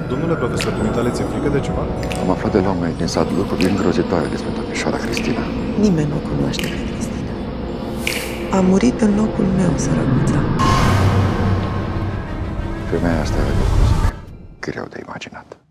Domnule profesor, dumitale ți-e frică de ceva? Am aflat de la oameni din sat lucruri îngrozitoare despre domnișoara Cristina. Nimeni nu o cunoaște pe Cristina. A murit în locul meu, sărăcuța. Femeia asta are lucruri greu de imaginat.